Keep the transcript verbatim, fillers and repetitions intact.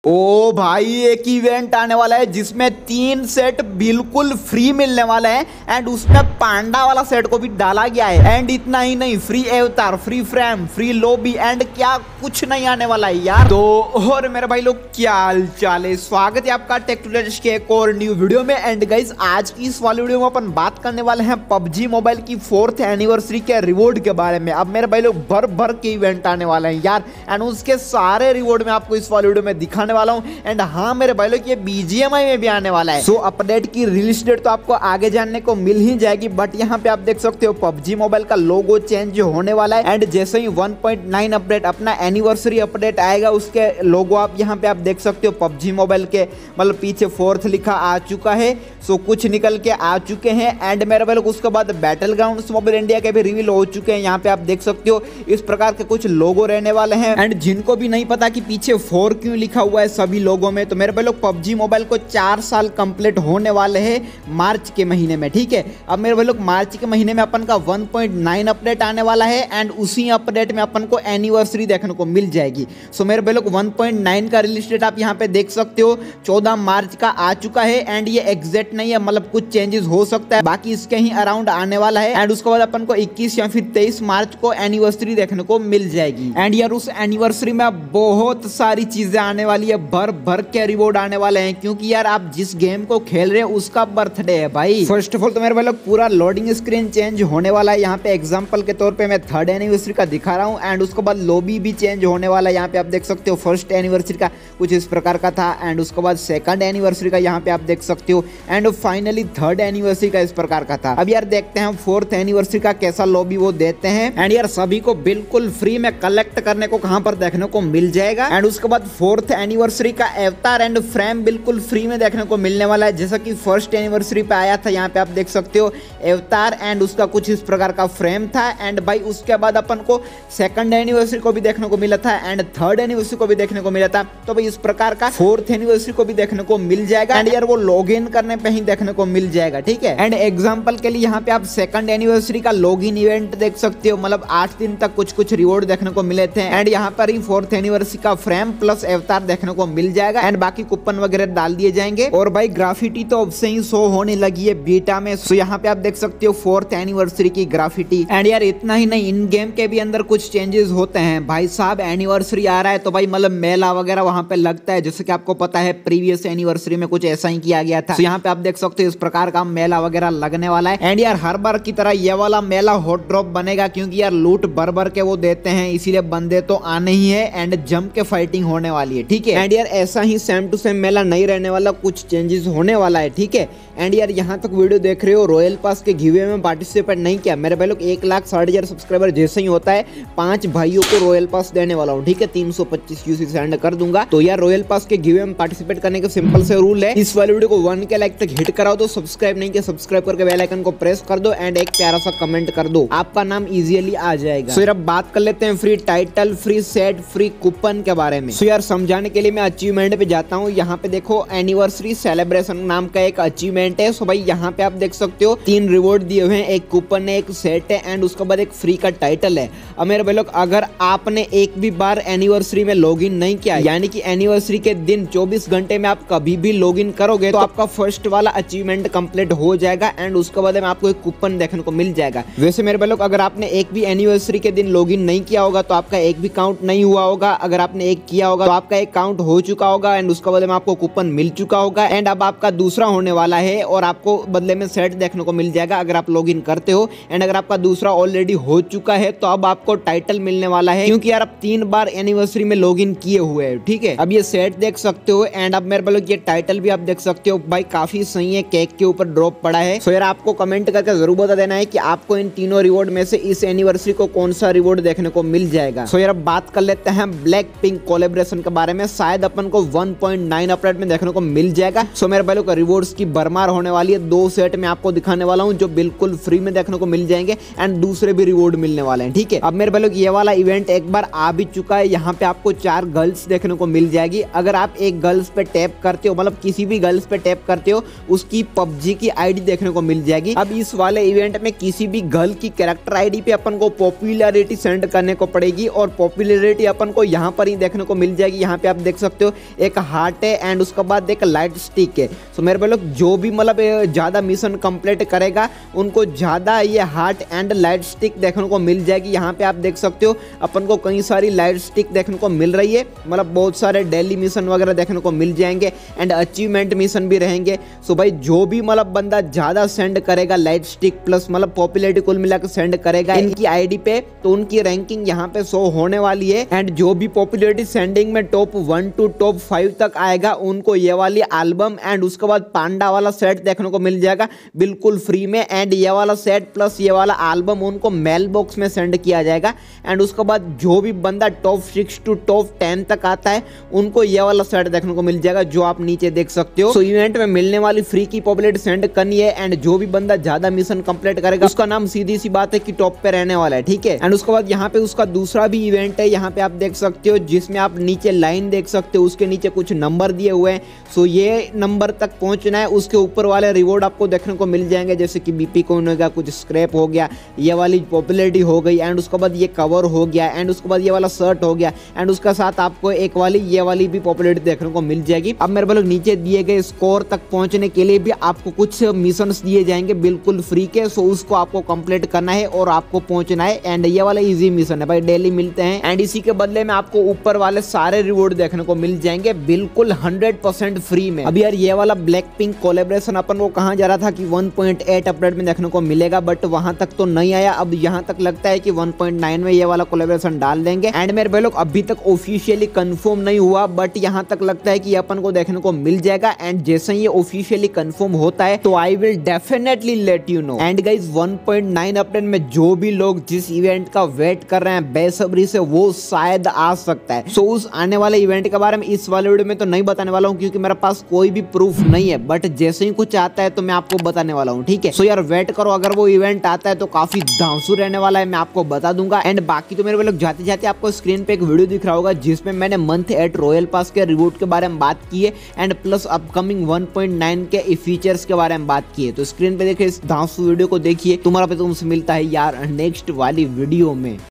ओ भाई, एक इवेंट आने वाला है जिसमें तीन सेट बिल्कुल फ्री मिलने वाले हैं एंड उसमें पांडा वाला सेट को भी डाला गया है। एंड इतना ही नहीं, free avatar, free frame, free lobby and क्या कुछ नहीं आने वाला है यार। तो और मेरे भाई लोग, क्या हाल चाल है? स्वागत है आपका टेक टू लेटेस्ट के एक और न्यू वीडियो में। एंड गाइस, आज की इस वाली वीडियो में अपन बात करने वाले हैं पबजी मोबाइल की फोर्थ एनिवर्सरी के रिवॉर्ड के बारे में। अब मेरे भाई लोग भर भर के इवेंट आने वाले हैं यार, एंड उसके सारे रिवॉर्ड में आपको इस वाली वीडियो में दिखाने वाला हूं। एंड हाँ मेरे भाई लोग, ये बीजीएमआई में भी आने वाला है। सो so, अपडेट की रिलीज डेट तो आपको आगे जानने को मिल ही जाएगी, बट यहाँ पे आप देख सकते हो पबजी मोबाइल का लोगो चेंज होने वाला है। एंड जैसे ही वन पॉइंट नाइन अपडेट, अपना एनिवर्सरी अपडेट आएगा, उसके लोगो आप यहाँ पे आप देख सकते हो पबजी मोबाइल के मतलब पीछे फोर्थ लिखा आ चुका है। सो so, कुछ निकल के आ चुके हैं। एंड मेरे भाई लोग, उसके बाद बैटल ग्राउंड्स मोबाइल इंडिया के भी रिवील हो चुके हैं। यहाँ पे आप देख सकते हो इस प्रकार के कुछ लोगो रहने वाले हैं। एंड जिनको भी नहीं पता कि पीछे फोर क्यों लिखा हुआ है सभी लोगों में, तो मेरे भाई लोग पबजी मोबाइल को चार साल कंप्लीट होने वाले हैं मार्च के महीने में, ठीक है। अब मेरे भाई लोग, मार्च के महीने में अपन का वन पॉइंट नाइन अपडेट आने वाला है एंड उसी अपडेट में अपन को एनिवर्सरी देखने को मिल जाएगी। सो मेरे भाई लोग, वन पॉइंट नाइन का रिलीज डेट आप यहाँ पे देख सकते हो चौदह मार्च का आ चुका है। एंड ये एग्जैक्ट नहीं है, मतलब कुछ चेंजेस हो सकता है, बाकी इसके ही अराउंड आने वाला है। एंड उसके बाद अपन को इक्कीस या फिर तेईस मार्च को एनिवर्सरी देखने को मिल जाएगी। एंड यार उस एनिवर्सरी में बहुत सारी चीजें आने वाली है, भर भर के रिवॉर्ड आने वाले हैं, क्योंकि यार आप जिस गेम को खेल रहे हैं उसका बर्थडे है भाई। फर्स्ट ऑफ ऑल तो मेरे भाई लोग, पूरा लोडिंग स्क्रीन चेंज होने वाला है। यहाँ पे एग्जांपल के तौर पे मैं थर्ड एनिवर्सरी का दिखा रहा हूँ। एंड उसके बाद लॉबी भी चेंज होने वाला है। यहाँ पे आप देख सकते हो फर्स्ट एनिवर्सरी का कुछ इस प्रकार का था, एंड उसके बाद सेकंड एनिवर्सरी का यहाँ पे आप देख सकते हो, एंड फाइनली थर्ड एनिवर्सरी का इस प्रकार का था। अब यार देखते हैं फोर्थ एनिवर्सरी का कैसा लॉबी वो देते हैं। एंड यार सभी को बिल्कुल फ्री में कलेक्ट करने को कहाँ पर देखने को मिल जाएगा। एंड उसके बाद फोर्थ एनिवर्सरी का अवतार एंड फ्रेम बिल्कुल फ्री में देखने को मिलने वाला है, जैसा कि फर्स्ट एनिवर्सरी पे आया था। यहाँ पे आप देख सकते हो अवतार एंड उसका कुछ इस प्रकार का फ्रेम था। एंड भाई उसके बाद अपन को सेकंड एनिवर्सरी को भी देखने को मिला था एंड थर्ड एनिवर्सरी को भी देखने को मिला था। तो भाई इस प्रकार का फोर्थ एनिवर्सरी को भी देखने को मिल जाएगा। एंड यार वो लॉग इन करने पे ही देखने को मिल जाएगा, ठीक है। एंड एग्जाम्पल के लिए यहाँ पे आप सेकंड एनिवर्सरी का लॉग इन इवेंट देख सकते हो, मतलब आठ दिन तक कुछ कुछ रिवॉर्ड देखने को मिले थे। एंड यहाँ पर ही फोर्थ एनिवर्सरी का फ्रेम प्लस अवतार देखने को मिल जाएगा एंड बाकी कूपन वगैरह डाल दिए जाएंगे। और भाई ग्राफिटी तो अब से ही शो होने लगी है बीटा में। सो यहाँ पे आप देख सकते हो फोर्थ एनिवर्सरी की ग्राफिटी। एंड यार इतना ही नहीं, इन गेम के भी अंदर कुछ चेंजेस होते हैं भाई साहब। एनिवर्सरी आ रहा है तो भाई मतलब मेला वगैरह वहां पे लगता है, जैसे कि आपको पता है प्रीवियस एनिवर्सरी में कुछ ऐसा ही किया गया था। तो यहाँ पे आप देख सकते हो इस प्रकार का मेला वगैरह लगने वाला है। एंड यार हर बार की तरह ये वाला मेला हॉट ड्रॉप बनेगा, क्योंकि यार लूट भर भर के वो देते हैं, इसीलिए बंदे तो आने ही है एंड जम के फाइटिंग होने वाली है, ठीक है। एंड यार ऐसा ही सेम टू सेम मेला नहीं रहने वाला, कुछ चेंजेस होने वाला है, ठीक है। एंड यार यहाँ तक वीडियो देख रहे हो, रॉयल पास के गिवे में पार्टिसिपेट नहीं किया मेरे भाई लोग, एक लाख साठ हजार सब्सक्राइबर जैसे ही होता है पांच भाइयों को रॉयल पास देने वाला हूँ, ठीक है। तीन सौ पच्चीस यूसी सेंड कर दूंगा। तो यार रॉयल पास के गिवे में पार्टिसिपेट करने का सिंपल से रूल है, इस वाले वीडियो को वन के लाइक तक हिट कराओ तो सब्सक्राइब नहीं किया सब्सक्राइब करके बेल आइकन को प्रेस कर दो एंड एक प्यारा सा कमेंट कर दो, आपका नाम इजीली आ जाएगा। सो यार अब बात कर लेते हैं free title, free set, free coupon के बारे में। सो यार समझाने के लिए मैं अचीवमेंट पे जाता हूँ। यहाँ पे देखो एनिवर्सरी सेलिब्रेशन नाम का एक अचीवमेंट है। सो भाई यहाँ पे आप देख सकते हो तीन रिवॉर्ड दिए हुए हैं, एक कूपन है, एक सेट है एंड उसके बाद एक फ्री का टाइटल है। अब मेरे भाई लोग, अगर आपने एक भी बार एनिवर्सरी में लॉगिन नहीं किया, यानी कि एनिवर्सरी के दिन चौबीस घंटे में आप कभी भी लॉगिन करोगे तो आपका फर्स्ट वाला अचीवमेंट कंप्लीट हो जाएगा एंड उसके बाद में आपको एक कूपन देखने को मिल जाएगा। वैसे मेरे भाई लोग, अगर आपने एक भी एनिवर्सरी के दिन लॉगिन नहीं किया होगा तो आपका एक भी काउंट नहीं हुआ होगा। अगर आपने एक किया होगा तो आपका एक काउंट हो चुका होगा एंड उसके बदले में आपको कूपन मिल चुका होगा। एंड अब आपका दूसरा होने वाला है और आपको बदले में सेट देखने को मिल जाएगा अगर आप लॉगिन करते हो। एंड अगर आपका दूसरा ऑलरेडी हो चुका है तो अब आपको टाइटल मिलने वाला है, क्योंकि यार आप तीन बार एनिवर्सरी में लॉगिन किए हुए हैं, ठीक है। अब ये सेट देख सकते हो एंड अब मेरे भाई ये टाइटल भी आप देख सकते हो भाई, काफी सही है, केक के ऊपर ड्रॉप पड़ा है। सो यार आपको कमेंट करके जरूर बता देना है कि आपको इन तीनों रिवॉर्ड में से इस एनिवर्सरी को कौन सा रिवॉर्ड देखने को मिल जाएगा। सो यार अब बात कर लेते हैं ब्लैक पिंक कोलैबोरेशन के बारे में। शायद अपन को वन पॉइंट नाइन अपडेट में देखने को मिल जाएगा। सो मेरे भाई लोग रिवॉर्ड्स की भरमार होने वाली है। दो सेट में आपको दिखाने वाला हूं जो बिल्कुल फ्री में देखने को मिल जाएंगे एंड दूसरे भी रिवॉर्ड मिलने वाले हैं, ठीक है। अब मेरे भाई लोग ये वाला इवेंट एक बार आ भी चुका है। यहाँ पे आपको चार गर्ल्स देखने को मिल जाएगी। अगर आप एक गर्ल्स पे टैप करते हो, मतलब किसी भी गर्ल्स पे टैप करते हो, उसकी पबजी की आईडी देखने को मिल जाएगी। अब इस वाले इवेंट में किसी भी गर्ल की कैरेक्टर आईडी पे अपन को पॉपुलैरिटी सेंड करने को पड़ेगी और पॉपुलैरिटी अपन को यहाँ पर ही देखने को मिल जाएगी। यहाँ पे आप देख देख सकते हो एक हार्ट है एंड उसके बाद एक लाइट स्टिक है। सो मेरे भाई लोग जो भी मतलब ज़्यादा मिशन कंप्लीट करेगा उनको ज़्यादा ये हार्ट एंड लाइट स्टिक देखने को मिल जाएगी। यहाँ पे आप देख सकते हो अपन को कई सारी लाइट स्टिक देखने को मिल रही है, मतलब बहुत सारे डेली मिशन वगैरह देखने को मिल जाएंगे एंड अचीवमेंट मिशन भी रहेंगे। सो भाई जो भी मतलब बंदा ज़्यादा सेंड करेगा लाइट स्टिक प्लस मतलब पॉपुलैरिटी कुल मिलाकर सेंड करेगा इनकी आईडी पे, तो उनकी रैंकिंग यहाँ पे शो होने वाली है एंड जो भी पॉपुलैरिटी सेंडिंग में top one to top five तक आएगा उनको ये वाली एल्बम एंड उसके बाद पांडा वाला सेट देखने को मिल जाएगा बिल्कुल फ्री में। एंड ये वाला सेट प्लस ये वाला एल्बम उनको मेल बॉक्स में सेंड किया जाएगा एंड उसके बाद जो भी बंदा top six to top ten तक आता है उनको ये वाला सेट देखने को मिल जाएगा जो आप नीचे देख सकते हो। सो इवेंट में मिलने वाली फ्री की पॉपुलैरिटी सेंड करनी है एंड जो भी बंदा ज्यादा मिशन कंप्लीट करेगा उसका नाम सीधी सी बात है कि टॉप पे रहने वाला है, ठीक है। एंड उसके बाद यहाँ पे उसका दूसरा भी इवेंट है, यहाँ पे आप देख सकते हो जिसमें आप नीचे लाइन देख सकते हो, उसके नीचे कुछ नंबर दिए हुए हैं। सो ये नंबर तक पहुंचना है, उसके ऊपर वाले रिवॉर्ड आपको देखने को मिल जाएंगे जैसे कि बीपी कोइन हो गया, कुछ स्क्रैप हो गया, ये वाली पॉपुलैरिटी हो गई एंड उसके बाद ये कवर हो गया एंड उसके बाद ये वाला शर्ट हो गया एंड उसके साथ आपको एक वाली ये वाली भी पॉपुलैरिटी देखने को मिल जाएगी। अब मेरे लोग नीचे दिए गए स्कोर तक पहुंचने के लिए भी आपको कुछ मिशंस दिए जाएंगे बिल्कुल फ्री के, सो उसको आपको कंप्लीट करना है और आपको पहुंचना है एंड ये वाला इजी मिशन है भाई, डेली मिलते हैं एंड इसी के बदले में आपको ऊपर वाले सारे रिवॉर्ड देखने को मिल जाएंगे बिल्कुल हंड्रेड परसेंट फ्री में। अभी यार ये वाला ब्लैक पिंक कोलैबोरेशन अपन को कहा जा रहा था कि वन पॉइंट एट अपडेट में देखने को मिलेगा बट वहां तक तो नहीं आया, अब यहाँ तक लगता है कि वन पॉइंट नाइन में ये वाला कोलैबोरेशन डाल देंगे एंड मेरे भाई लोग अभी तक ऑफिशियली कंफर्म नहीं हुआ बट यहाँ तक लगता है कि अपन को देखने को मिल जाएगा एंड जैसे ही ये ऑफिशियली कंफर्म होता है तो I will definitely let you know. And guys one point nine update में जो भी लोग जिस इवेंट का वेट कर रहे हैं बेसब्री से वो शायद आ सकता है। सो उस आने वाले इवेंट के बारे में इस वाले वीडियो में तो नहीं बताने वाला हूँ क्योंकि मेरे पास कोई भी प्रूफ नहीं है, बट जैसे ही कुछ आता है तो मैं आपको बताने वाला हूँ, ठीक है। सो यार वेट करो, अगर वो इवेंट आता है तो काफी धांसू रहने वाला है, मैं आपको बता दूंगा। एंड बाकी तो मेरे लोग जाते जाते आपको स्क्रीन पे एक वीडियो दिख रहा होगा जिसमें मैंने मंथ एट रॉयल पास के रिवॉर्ड के बारे में बात की है and plus upcoming one point nine के फीचर्स के बारे में बात की है। तो स्क्रीन पे देखिए, इस धांसू वीडियो को देखिए, तुम्हारा पे तुमसे मिलता है यार नेक्स्ट वाली वीडियो में।